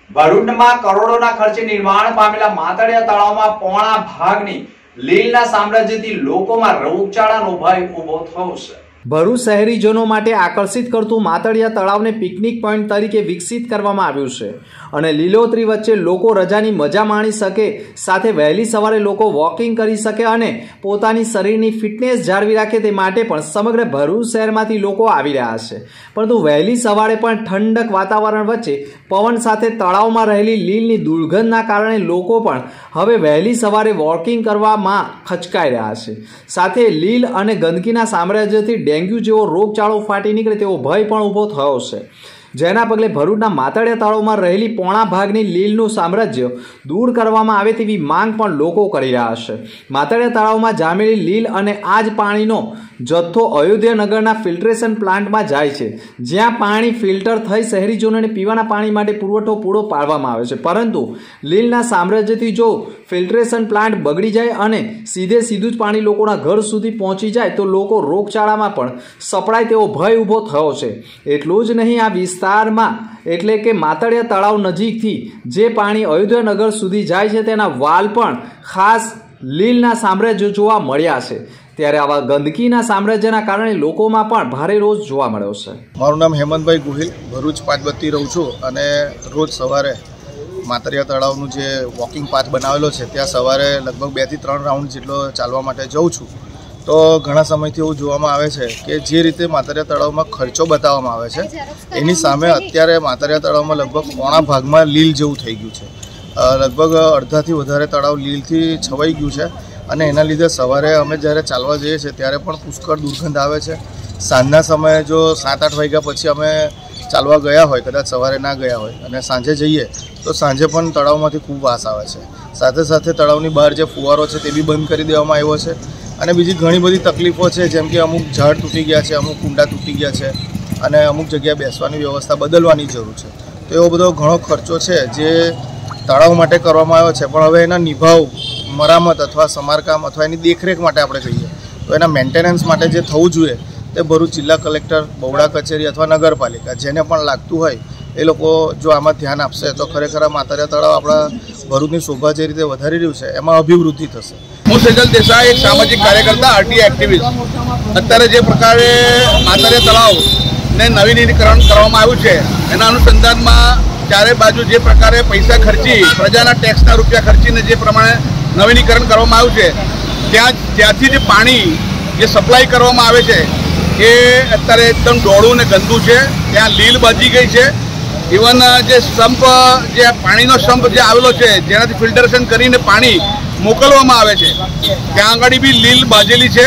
ભરૂચમાં કરોડોના ખર્ચે નિર્માણ પામેલા માતળિયા તળાવમાં પોણા ભાગની લીલના સામ્રાજ્યથી લોકોમાં રોગચાળાનો ભય ઉભો થયો છે। ભરૂચ શહેરીજનો માટે આકર્ષિત કરતું માતળિયા તળાવને પિકનિક પોઈન્ટ તરીકે વિકસિત કરવામાં આવ્યું છે અને લીલોતરી વચ્ચે લોકો રજાની મજા માણી શકે, સાથે વહેલી સવારે લોકો વોકિંગ કરી શકે અને પોતાની શરીરની ફિટનેસ જાળવી રાખે તે માટે પણ સમગ્ર ભરૂચ શહેરમાંથી લોકો આવી રહ્યા છે। પરંતુ વહેલી સવારે પણ ઠંડક વાતાવરણ વચ્ચે પવન સાથે તળાવમાં રહેલી લીલની દુર્ગંધના કારણે લોકો પણ હવે વહેલી સવારે વોકિંગ કરવામાં ખચકાઈ રહ્યા છે। સાથે લીલ અને ગંદકીના સામ્રાજ્યથી ડેન્ગ્યુ જેવો રોગચાળો ફાટી નીકળે તેવો ભય પણ ઊભો થયો છે, જેના પગલે ભરૂચના માતળિયા તળાવમાં રહેલી પોણા ભાગની લીલનું સામ્રાજ્ય દૂર કરવામાં આવે તેવી માંગ પણ લોકો કરી રહ્યા છે। માતળિયા તળાવમાં જામેલી લીલ અને આ જ પાણીનો જથ્થો અયોધ્યાનગરના ફિલ્ટરેશન પ્લાન્ટમાં જાય છે, જ્યાં પાણી ફિલ્ટર થઈ શહેરીજનોને પીવાના પાણી માટે પુરવઠો પૂરો પાડવામાં આવે છે। પરંતુ લીલના સામ્રાજ્યથી જો ફિલ્ટરેશન પ્લાન્ટ બગડી જાય અને સીધું જ પાણી લોકોના ઘર સુધી પહોંચી જાય તો લોકો રોગચાળામાં પણ સપડાય તેવો ભય ઊભો થયો છે। એટલું જ નહીં, આ વિસ્તારમાં એટલે કે માતળિયા તળાવ નજીકથી જે પાણી અયોધ્યાનગર સુધી જાય છે તેના વાલ પણ ખાસ લીલના સામ્રાજ્ય જોવા મળ્યા છે। ત્યારે આવા ગંદકીના સામ્રાજ્યના કારણે લોકોમાં પણ ભારે રોષ જોવા મળ્યો છે। મારું નામ હેમંતભાઈ ગોહિલ, ભરૂચ 5 બત્તી રહું છું અને રોજ સવારે માતળિયા તળાવનું જે વોકિંગ પાથ બનાવેલો છે ત્યાં સવારે લગભગ 2 થી 3 રાઉન્ડ જેટલો ચાલવા માટે જાઉં છું। તો ઘણા સમયથી એવું જોવામાં આવે છે કે જે રીતે માતળિયા તળાવમાં ખર્ચો બતાવવામાં આવે છે એની સામે અત્યારે માતળિયા તળાવમાં લગભગ પોણા ભાગમાં લીલ જેવું થઈ ગયું છે। લગભગ અડધાથી વધારે તળાવ લીલથી છવાઈ ગયું છે અને એના લીધે સવારે અમે જ્યારે ચાલવા જઈએ છીએ ત્યારે પણ પુષ્કળ દુર્ગંધ આવે છે। સાંજના સમયે જો 7-8 વાગ્યા પછી અમે ચાલવા ગયા હોય, કદાચ સવારે ના ગયા હોય અને સાંજે જઈએ તો સાંજે પણ તળાવમાંથી ખૂબ વાસ આવે છે। સાથે સાથે તળાવની બહાર જે ફુવારો છે તે બી બંધ કરી દેવામાં આવ્યો છે અને બીજી ઘણી બધી તકલીફો છે, જેમ કે અમુક ઝાડ તૂટી ગયા છે, અમુક કુંડા તૂટી ગયા છે અને અમુક જગ્યાએ બેસવાની વ્યવસ્થા બદલવાની જરૂર છે। તો એવો બધો ઘણો ખર્ચો છે જે તળાવ માટે કરવામાં આવ્યો છે, પણ હવે એના નિભાવ, મરામત અથવા સમારકામ અથવા એની દેખરેખ માટે આપણે કહીએ તો એના મેન્ટેનન્સ માટે જે થવું જોઈએ તે ભરૂચ જિલ્લા કલેક્ટર, બવડા કચેરી અથવા નગરપાલિકા જેને પણ લાગતું હોય એ લોકો જો આમાં ધ્યાન આપશે તો ખરેખર માતળિયા તળાવ આપણા ભરૂચની શોભા જે રીતે વધારી રહ્યું છે એમાં અભિવૃદ્ધિ થશે। હું સેજલ દેસાઈ, એક સામાજિક કાર્યકર્તા, આરટીઆઈ એક્ટિવિસ્ટ। અત્યારે જે પ્રકારે માતળિયા તળાવને નવીનીકરણ કરવામાં આવ્યું છે એના અનુસંધાનમાં ચારે બાજુ જે પ્રકારે પૈસા ખર્ચી, પ્રજાના ટેક્સના રૂપિયા ખર્ચીને જે પ્રમાણે નવીનીકરણ કરવામાં આવ્યું છે ત્યાંથી જે પાણી જે સપ્લાય કરવામાં આવે છે એ અત્યારે એકદમ ડોળું ને ગંદુ છે। ત્યાં લીલ બાજી ગઈ છે। ઇવન જે સંપ, જે પાણીનો સંપ જે આવેલો છે જેનાથી ફિલ્ટરેશન કરીને પાણી મોકલવામાં આવે છે ત્યાં આગળ બી લીલ બાજેલી છે।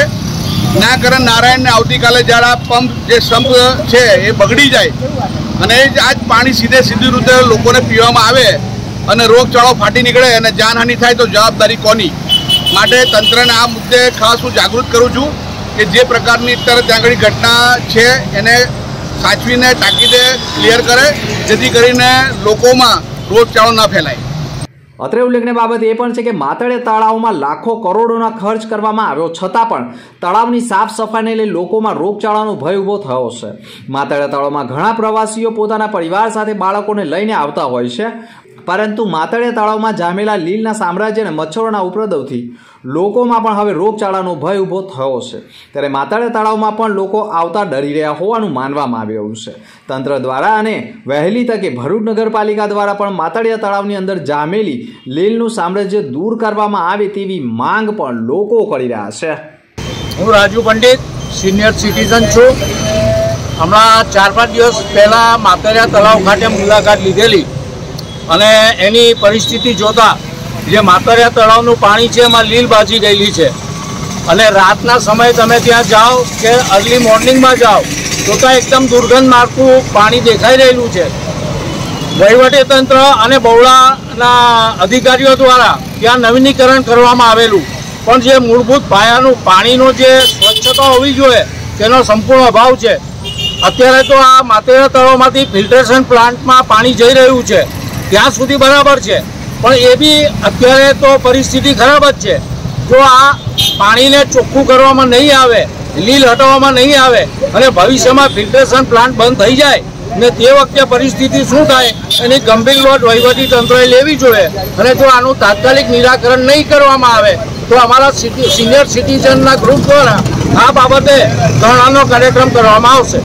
ના કરે નારાયણને આવતીકાલે જ્યારે આ પંપ જે સંપ છે એ બગડી જાય અને આ જ પાણી સીધી રીતે લોકોને પીવામાં આવે અને રોગચાળો ફાટી નીકળે અને જાનહાનિ થાય તો જવાબદારી કોની? માટે તંત્રને આ મુદ્દે ખાસ હું જાગૃત કરું છું કે જે પ્રકારની અત્યારે ત્યાં આગળ ઘટના છે એને સાચવીને તાકીદે ક્લિયર કરે, જેથી કરીને લોકોમાં રોગચાળો ન ફેલાય। અત્રે ઉલ્લેખનીય બાબત એ પણ છે કે માતળિયા તળાવમાં લાખો કરોડોના ખર્ચ કરવામાં આવ્યો છતાં પણ તળાવની સાફ સફાઈને લઈ લોકોમાં રોગચાળાનો ભય ઊભો થયો છે। માતળિયા તળાવમાં ઘણા પ્રવાસીઓ પોતાના પરિવાર સાથે બાળકોને લઈને આવતા હોય છે, પરંતુ માતળિયા તળાવમાં જામેલા લીલના સામ્રાજ્ય અને મચ્છરોના ઉપદ્રવથી લોકોમાં પણ હવે રોગચાળાનો ભય ઊભો થયો છે। ત્યારે માતળિયા તળાવમાં પણ લોકો આવતા ડરી રહ્યા હોવાનું માનવામાં આવી રહ્યું છે। તંત્ર દ્વારા અને વહેલી તકે ભરૂચ નગરપાલિકા દ્વારા પણ માતળિયા તળાવની અંદર જામેલી લીલનું સામ્રાજ્ય દૂર કરવામાં આવે તેવી માંગ પણ લોકો કરી રહ્યા છે। હું રાજુ પંડિત, સિનિયર સિટીઝન છું। હમણાં 4-5 દિવસ પહેલાં માતળિયા તળાવ ખાતે મુલાકાત લીધેલી અને એની પરિસ્થિતિ જોતા જે માતળિયા તળાવનું પાણી છે એમાં લીલ બાજી ગયેલી છે અને રાતના સમયે તમે ત્યાં જાઓ કે અર્લી મોર્નિંગમાં જાઓ તો ત્યાં એકદમ દુર્ગંધ મારતું પાણી દેખાઈ રહેલું છે। વહીવટીતંત્ર અને બવડાના અધિકારીઓ દ્વારા ત્યાં નવીનીકરણ કરવામાં આવેલું, પણ જે મૂળભૂત પાયાનું પાણીનો જે સ્વચ્છતા હોવી જોઈએ તેનો સંપૂર્ણ અભાવ છે। અત્યારે તો આ માતળિયા તળાવમાંથી ફિલ્ટરેશન પ્લાન્ટમાં પાણી જઈ રહ્યું છે ત્યાં સુધી બરાબર છે, પણ એ બી અત્યારે તો પરિસ્થિતિ ખરાબ જ છે। જો આ પાણીને ચોખ્ખું કરવામાં નહીં આવે, લીલ હટાવવામાં નહીં આવે અને ભવિષ્યમાં ફિલ્ટરેશન પ્લાન્ટ બંધ થઈ જાય ને તે વખતે પરિસ્થિતિ શું થાય એની ગંભીર નોંધ વહીવટી તંત્રએ લેવી જોઈએ અને જો આનું તાત્કાલિક નિરાકરણ નહીં કરવામાં આવે તો અમારા સિનિયર સિટીઝનના ગ્રુપ દ્વારા આ બાબતે ધરણાનો કાર્યક્રમ કરવામાં આવશે।